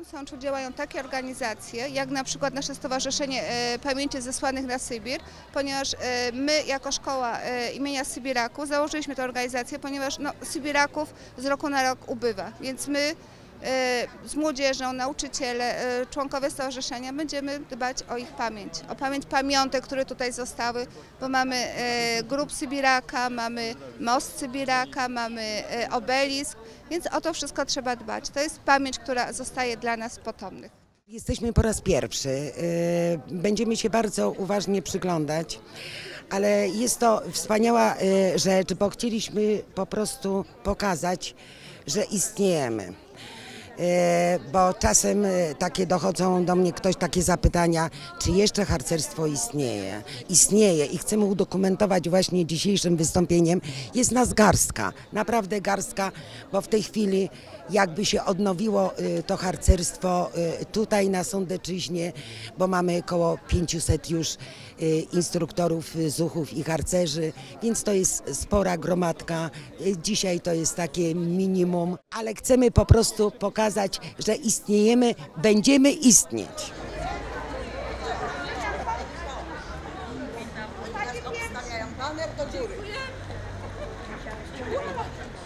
Sączu działają takie organizacje, jak na przykład nasze Stowarzyszenie Pamięci Zesłanych na Sybir, ponieważ my jako szkoła imienia Sybiraków założyliśmy tę organizację, ponieważ Sybiraków z roku na rok ubywa, więc my z młodzieżą, nauczyciele, członkowie stowarzyszenia będziemy dbać o ich pamięć, o pamięć pamiątek, które tutaj zostały, bo mamy grób Sybiraka, mamy most Sybiraka, mamy obelisk, więc o to wszystko trzeba dbać. To jest pamięć, która zostaje dla nas potomnych. Jesteśmy po raz pierwszy, będziemy się bardzo uważnie przyglądać, ale jest to wspaniała rzecz, bo chcieliśmy po prostu pokazać, że istniejemy. Bo czasem takie dochodzą do mnie takie zapytania, czy jeszcze harcerstwo istnieje. Istnieje i chcemy udokumentować właśnie dzisiejszym wystąpieniem. Jest nas garstka, naprawdę garstka, bo w tej chwili jakby się odnowiło to harcerstwo tutaj na Sądeczyźnie, bo mamy około 500 już instruktorów, zuchów i harcerzy, więc to jest spora gromadka. Dzisiaj to jest takie minimum, ale chcemy po prostu pokazać, że istniejemy, będziemy istnieć. Obstawiają baner do góry.